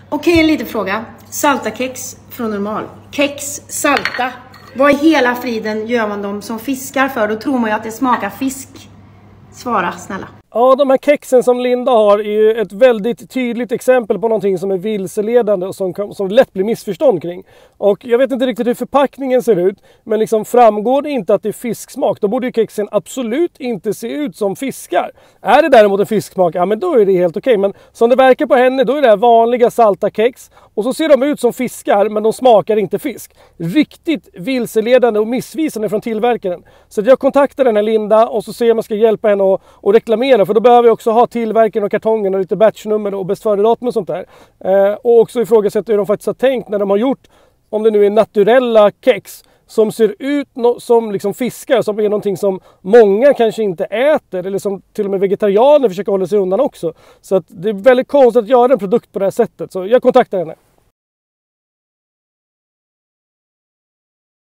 Okej, en liten fråga. Salta kex från normal. Kex, salta. Vad i hela friden gör man dem som fiskar för? Då tror man ju att det smakar fisk. Svara, snälla. Ja, de här kexen som Linda har är ju ett väldigt tydligt exempel på någonting som är vilseledande och som lätt blir missförstånd kring. Och jag vet inte riktigt hur förpackningen ser ut, men liksom framgår det inte att det är fisksmak, då borde ju kexen absolut inte se ut som fiskar. Är det däremot en fisksmak, ja men då är det helt okej. Men som det verkar på henne, då är det här vanliga salta kex. Och så ser de ut som fiskar, men de smakar inte fisk. Riktigt vilseledande och missvisande från tillverkaren. Så jag kontaktar den här Linda och så ser om jag ska hjälpa henne att reklamera. För då behöver vi också ha tillverkaren och kartongen och lite batchnummer och bäst före-datum och sånt där. Och också ifrågasätta hur de faktiskt har tänkt när de har gjort, om det nu är naturella kex som ser ut som liksom fiskar, som är någonting som många kanske inte äter eller som till och med vegetarianer försöker hålla sig undan också. Så att det är väldigt konstigt att göra en produkt på det här sättet. Så jag kontaktar henne.